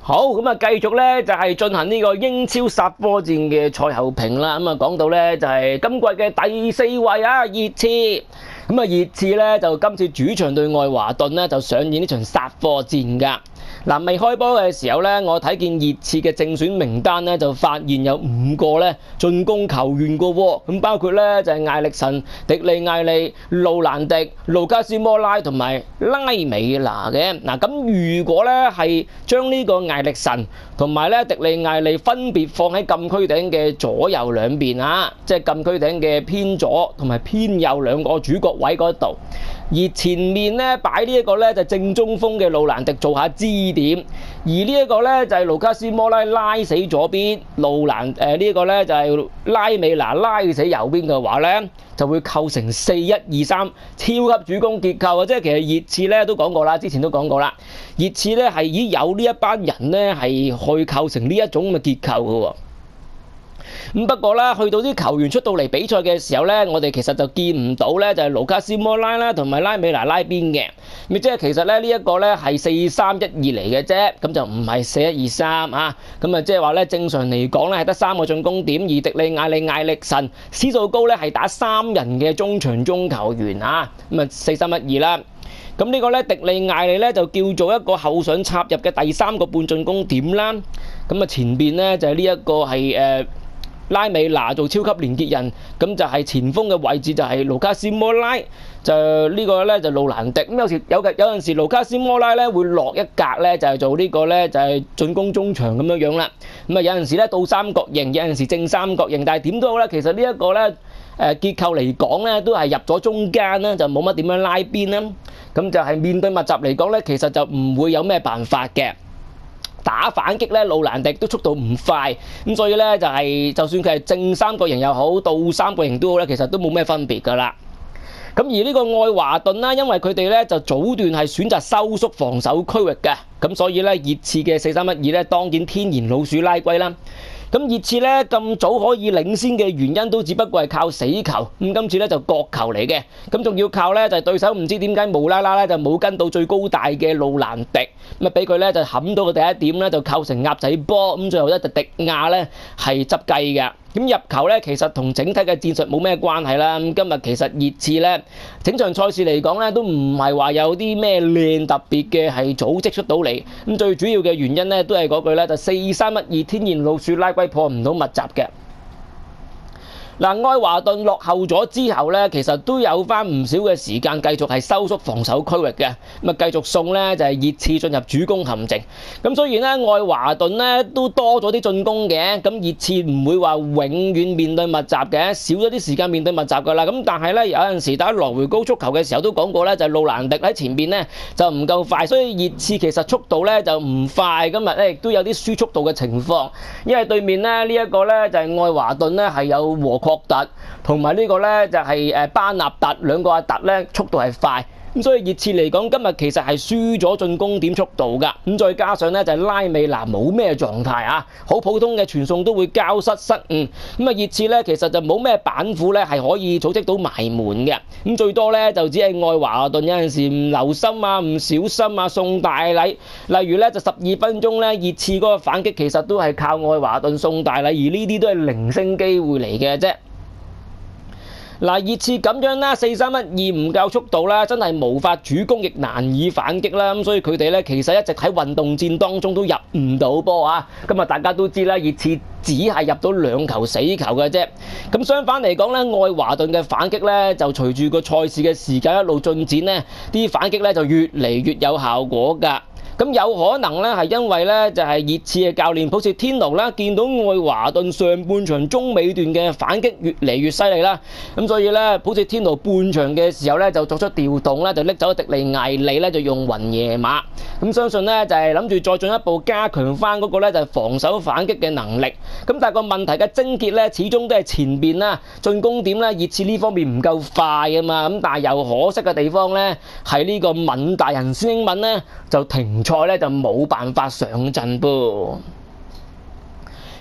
好咁啊，繼續咧就係進行呢個英超殺科戰嘅賽後評啦。咁啊講到咧就係今季嘅第4位啊，熱刺。咁啊熱刺咧就今次主場對愛華頓咧就上演呢場殺科戰㗎。嗱，未開波嘅時候咧，我睇見熱刺嘅正選名單咧，就發現有5個咧進攻球員個喎，咁包括咧就係艾力神、迪利艾利、路蘭迪、盧卡斯摩拉同埋拉美拿嘅。嗱，咁如果咧係將呢個艾力神同埋咧迪利艾利分別放喺禁區頂嘅左右兩邊啊，即係禁區頂嘅偏左同埋偏右兩個主角位嗰度。而前面咧擺呢一個咧就正中鋒嘅路蘭迪做下支點，而呢一個咧就係盧卡斯摩拉拉死左邊，呢一個咧就係拉美拿拉死右邊嘅話咧，就會構成4-1-2-3超級主攻結構啊！即係其實熱刺咧都講過啦，之前都講過啦，熱刺咧係已經有呢一班人咧係去構成呢一種咁嘅結構嘅喎。咁不過啦，去到啲球員出到嚟比賽嘅時候咧，我哋其實就見唔到咧，就係盧卡斯摩拉啦，同埋拉美拿拉邊嘅。咁即係其實咧呢一個咧係4-3-1-2嚟嘅啫，咁就唔係4-1-2-3啊。咁啊即係話咧正常嚟講咧係得3個進攻點，而迪利艾利、艾力神、斯素高咧係打3人嘅中場中球員啊。咁啊4-3-1-2啦。咁呢個咧迪利艾利咧就叫做一個後上插入嘅第3個半進攻點啦。咁啊前邊咧就係呢一個係拉美拿做超級連結人，咁就係前鋒嘅位置就係盧卡斯摩拉，就呢個咧就路蘭迪。咁有陣時盧卡斯摩拉咧會落一格咧，就係做呢個咧就係進攻中場咁樣樣啦。咁啊有陣時咧倒三角形，有陣時正三角形，但係點都好咧，其實呢一個咧結構嚟講咧都係入咗中間啦，就冇乜點樣拉邊啦。咁就係面對密集嚟講咧，其實就唔會有咩辦法嘅。打反擊咧，路蘭迪都速度唔快，咁所以咧就算佢係正三角形又好，倒三角形都好咧，其實都冇咩分別㗎啦。咁而呢個愛華頓啦，因為佢哋咧就早段係選擇收縮防守區域嘅，咁所以咧熱刺嘅4-3-1-2咧當然天然老鼠拉龜啦。咁熱刺咧咁早可以領先嘅原因都只不過係靠死球，咁今次咧就角球嚟嘅，咁仲要靠咧就係對手唔知點解無啦啦咧就冇跟到最高大嘅路蘭迪，咁啊俾佢咧就冚到個第一點咧就構成鴨仔波，咁最後咧就迪亞咧係執雞嘅。咁入球咧其實同整體嘅戰術冇咩關係啦。咁今日其實熱刺咧整場賽事嚟講咧都唔係話有啲咩靚特別嘅係組織出到嚟，咁最主要嘅原因咧都係嗰句咧就4-3-1-2天然老鼠拉龜破唔到密集嘅。嗱，愛華頓落後咗之後咧，其實都有翻唔少嘅時間繼續係收縮防守區域嘅，咁啊繼續送咧就係熱刺進入主攻陷阱。咁雖然咧愛華頓咧都多咗啲進攻嘅，咁熱刺唔會話永遠面對密集嘅，少咗啲時間面對密集噶啦。咁但係咧有陣時打來回高速球嘅時候都講過咧，就係路蘭迪喺前邊咧就唔夠快，所以熱刺其實速度咧就唔快。今日咧亦都有啲輸速度嘅情況，因為對面咧呢一個咧就係愛華頓咧係有和確特同埋呢個咧就係巴納特兩個阿特咧速度係快，咁所以熱刺嚟講今日其實係輸咗進攻點速度㗎，咁再加上咧就係拉美拿冇咩狀態啊，好普通嘅傳送都會交失誤，咁啊熱刺咧其實就冇咩板斧咧係可以組織到埋門嘅，咁最多咧就只係愛華頓有陣時唔留心啊、唔小心啊送大禮，例如咧就12分鐘咧熱刺嗰個反擊其實都係靠愛華頓送大禮，而呢啲都係零星機會嚟嘅啫。嗱，熱刺咁樣啦，4-3-1-2唔夠速度啦，真係無法主攻亦難以反擊啦，咁所以佢哋咧其實一直喺運動戰當中都入唔到波啊！今日大家都知啦，熱刺只係入到2球死球嘅啫。咁相反嚟講咧，愛華頓嘅反擊咧就隨住個賽事嘅時間一路進展咧，啲反擊咧就越嚟越有效果㗎。咁有可能咧係因為咧就係熱刺嘅教練普切天奴啦，見到愛華頓上半場中尾段嘅反擊越嚟越犀利啦，咁所以咧普切天奴半場嘅時候咧就作出調動咧，就拎走迪利艾利咧就用雲夜馬，咁相信咧就係諗住再進一步加強翻嗰個咧就係防守反擊嘅能力。咁但係個問題嘅症結咧始終都係前邊啦進攻點咧熱刺呢方面唔夠快啊嘛，咁但係又可惜嘅地方咧係呢個敏大人孫興敏咧就停賽咧就冇辦法上陣噃。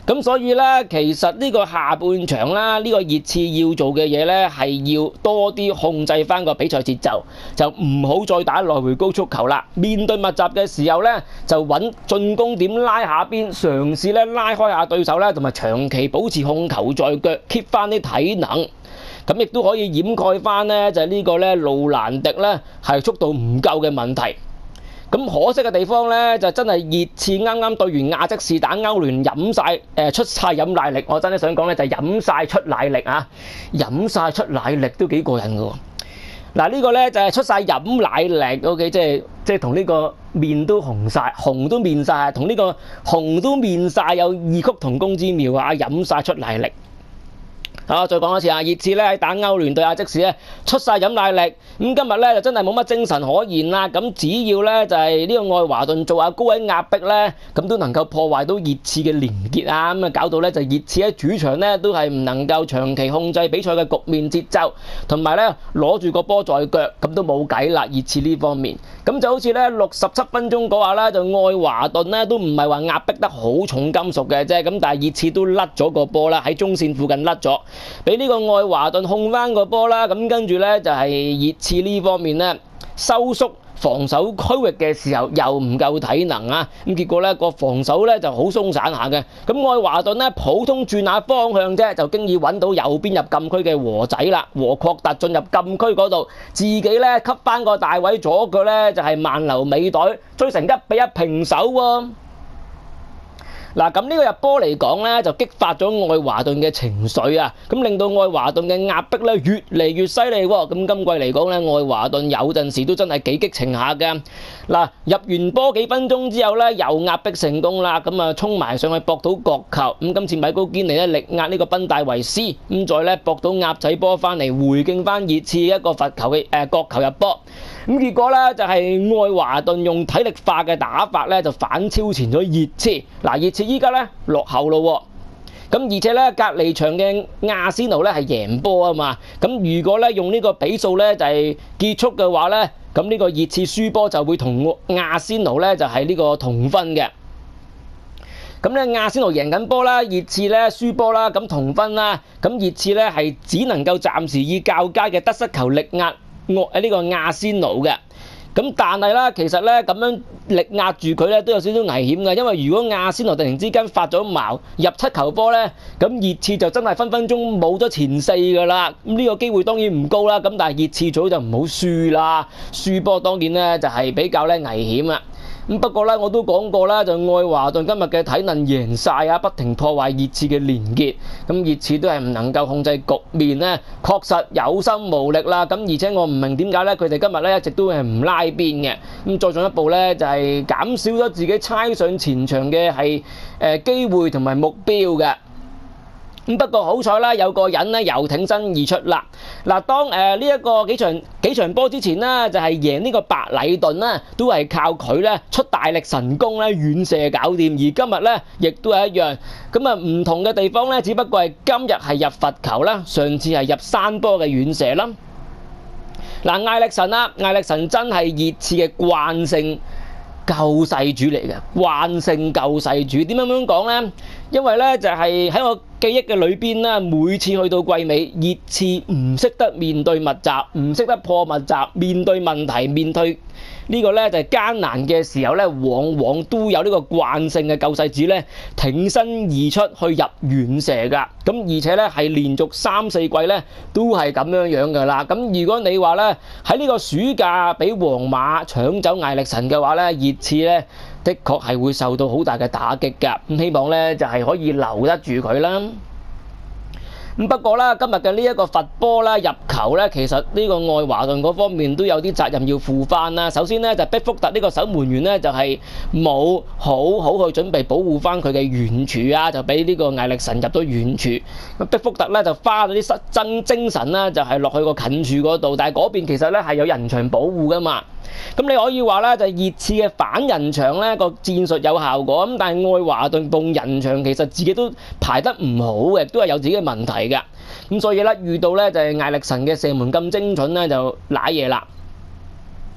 咁所以咧，其實呢個下半場啦，呢個熱刺要做嘅嘢咧，係要多啲控制翻個比賽節奏，就唔好再打來回高速球啦。面對密集嘅時候咧，就揾進攻點拉下邊，嘗試咧拉開下對手咧，同埋長期保持控球在腳 ，keep 翻啲體能。咁亦都可以掩蓋翻咧，就係呢個咧路蘭迪咧係速度唔夠嘅問題。咁可惜嘅地方咧，就真係熱刺啱啱對完亞積士打歐聯飲晒出晒飲奶力，我真係想講咧就係飲晒出奶力啊！飲晒出奶力都幾過癮嘅喎。嗱呢個咧就係出晒飲奶力 ，OK， 即係同呢個面都紅晒，紅都面晒，同呢個紅都面晒有異曲同工之妙啊！飲晒出奶力。再講一次啊！熱刺咧喺打歐聯對亞積士咧出晒飲奶力，咁今日咧就真係冇乜精神可言啦。咁只要咧就係呢個愛華頓做下高位壓迫咧，咁都能夠破壞到熱刺嘅連結啊！咁啊搞到咧就熱刺喺主場咧都係唔能夠長期控制比賽嘅局面節奏，同埋咧攞住個波在腳，咁都冇計啦。熱刺呢方面，咁就好似咧67分鐘嗰下啦，就愛華頓咧都唔係話壓迫得好重金屬嘅啫，咁但係熱刺都甩咗個波啦，喺中線附近甩咗。俾呢個愛華頓控翻個波啦，咁跟住咧就係熱刺呢方面咧收縮防守區域嘅時候又唔夠體能啊，咁結果咧個防守咧就好鬆散下嘅，咁愛華頓咧普通轉下方向啫，就經已揾到右邊入禁區嘅和仔啦，和確特進入禁區嗰度，自己咧吸翻個大位左腳咧就係慢流尾袋，追成1-1平手喎。嗱，咁呢個入波嚟講咧，就激發咗愛華頓嘅情緒啊，咁令到愛華頓嘅壓迫咧越嚟越犀利喎。咁今季嚟講咧，愛華頓有陣時都真係幾激情下嘅。嗱，入完波幾分鐘之後咧，又壓迫成功啦，咁啊衝埋上去搏到角球。咁今次米高堅尼咧力壓呢個賓戴維斯，咁再咧搏到鴨仔波翻嚟回敬翻熱刺一個罰球嘅角球入波。咁結果咧就係愛華頓用體力化嘅打法咧就反超前咗熱刺。嗱，熱刺依家咧落後咯喎，咁而且咧隔離場嘅亞仙奴咧係贏波啊嘛，咁如果咧用呢個比數咧就係結束嘅話咧，咁呢個熱刺輸波就會同亞仙奴咧就係呢個同分嘅。咁咧亞仙奴贏緊波啦，熱刺咧輸波啦，咁同分啦，咁熱刺咧係只能夠暫時以較佳嘅得失球力壓呢個亞仙奴嘅。咁但係啦，其實咧咁樣力壓住佢咧都有少少危險嘅，因為如果亞仙奴突然之間發咗矛入7球波咧，咁熱刺就真係分分鐘冇咗前4噶啦。咁呢個機會當然唔高啦，咁但係熱刺組就唔好輸啦，輸波當然咧就係比較咧危險啊。咁不過咧，我都講過啦，就愛華頓今日嘅體能贏晒啊，不停破壞熱刺嘅連結，咁熱刺都係唔能夠控制局面咧，確實有心無力啦。咁而且我唔明點解咧，佢哋今日咧一直都係唔拉邊嘅，咁再進一步咧就係減少咗自己猜上前場嘅係機會同埋目標嘅。咁不過好彩啦，有個人咧又挺身而出啦。嗱，當呢一個幾場波之前呢，就係贏呢個白禮頓啦，都係靠佢咧出大力神功咧遠射搞掂。而今日咧亦都係一樣。咁啊唔同嘅地方咧，只不過係今日係入罰球啦，上次係入山波嘅遠射啦。嗱，艾力神啦，艾力神真係熱刺嘅慣性救世主嚟嘅，慣性救世主。點樣咁講咧？因為咧就係喺我記憶嘅裏邊啦，每次去到季尾，熱刺唔識得面對密集，唔識得破密集，面對問題，面對呢個咧就係艱難嘅時候咧，往往都有呢個慣性嘅救世主咧挺身而出去入遠射噶。咁而且咧係連續3-4季咧都係咁樣噶啦。咁如果你話咧喺呢個暑假俾皇馬搶走艾力神嘅話咧，熱刺咧的確係會受到好大嘅打擊㗎，咁希望咧就係可以留得住佢啦。咁不過啦，今日嘅呢一個罰波啦、入球咧，其實呢個愛華頓嗰方面都有啲責任要負翻啦。首先咧就碧福特呢個守門員咧就係冇好好去準備保護翻佢嘅遠處啊，就俾呢個艾力神入咗遠處。咁碧福特咧就花咗啲精神啦，就係落去個近處嗰度，但係嗰邊其實咧係有人牆保護噶嘛。咁你可以話咧就熱刺嘅反人牆咧個戰術有效果，咁但係愛華頓動人牆其實自己都排得唔好嘅，都係有自己嘅問題嘅。咁所以咧遇到咧就係艾力神嘅射門咁精準咧就瀨嘢啦。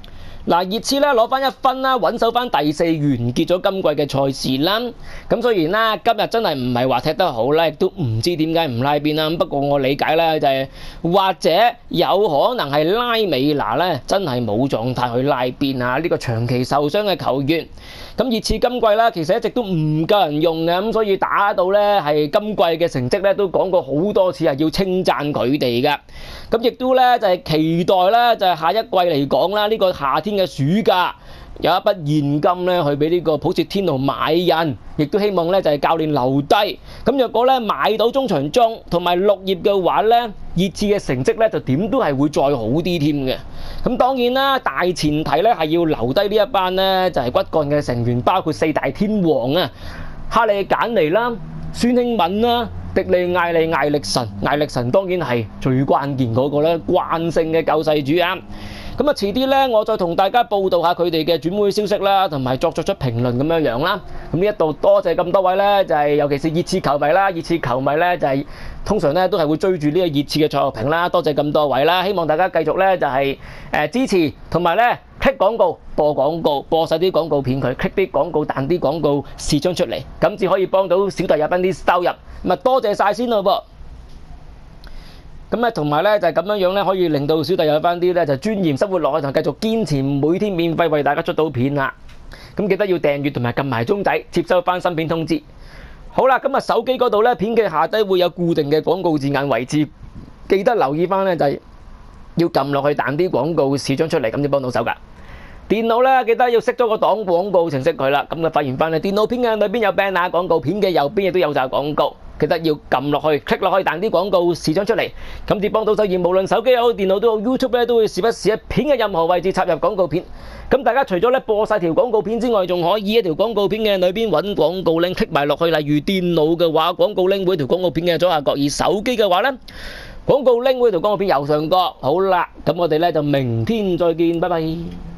嗱，熱刺咧攞翻1分啦，穩守翻第4，完結咗今季嘅賽事啦。咁雖然啦，今日真係唔係話踢得好啦，亦都唔知點解唔拉邊啦。不過我理解咧就係或者有可能係拉美拿咧真係冇狀態去拉邊啊！呢個長期受傷嘅球員。咁熱刺今季啦，其實一直都唔夠人用嘅，咁所以打到咧係今季嘅成績咧都講過好多次係要稱讚佢哋嘅。咁亦都咧就係期待咧就係下一季嚟講啦，呢個夏天嘅暑假有一筆現金咧去俾呢個普捷天奴買人，亦都希望咧就係教練留低。咁若果咧買到中場中同埋綠葉嘅話咧，熱刺嘅成績咧就點都係會再好啲添嘅。咁當然啦，大前提咧係要留低呢一班咧就係骨幹嘅成員，包括4大天王啊，哈利簡尼啦、孫興敏啦、迪利艾利、艾力神當然係最關鍵嗰個咧，慣性嘅救世主啊！咁啊，遲啲咧，我再同大家報道下佢哋嘅轉會消息啦，同埋作出評論咁樣啦。咁呢一度多謝咁多位咧，就係尤其是熱刺球迷啦，熱刺球迷咧就係通常咧都係會追住呢個熱刺嘅賽後評啦。多謝咁多位啦，希望大家繼續咧就係支持，同埋咧 click 廣告、播晒啲廣告片佢 click 啲廣告彈啲廣告視窗出嚟，咁至可以幫到小弟有翻啲收入。咁啊，多謝晒先咯噃。咁咧，同埋咧就係咁樣咧，可以令到小弟有翻啲咧就尊嚴生活落去，同繼續堅持每天免費為大家出到片啦。咁記得要訂閱同埋撳埋鐘仔，接收翻新片通知。好啦，咁啊手機嗰度咧片嘅下低會有固定嘅廣告字眼位置，記得留意翻咧就係要撳落去彈啲廣告視窗出嚟，咁就幫到手噶。電腦咧記得要熄咗個擋廣告程式佢啦，咁就發現翻咧電腦片嘅裏邊有 banner 廣告，片嘅右邊亦都有晒廣告。記得要撳落去 click 落去彈啲廣告視窗出嚟，咁至幫到手。而無論手機又好電腦都好 YouTube 咧都會時不時喺片嘅任何位置插入廣告片。咁大家除咗咧播晒條廣告片之外，仲可以一條廣告片嘅裏邊揾廣告 link click 埋落去。例如電腦嘅話，廣告 link 會條廣告片嘅左下角；而手機嘅話咧，廣告 link 會條廣告片右上角。好啦，咁我哋咧就明天再見，拜拜。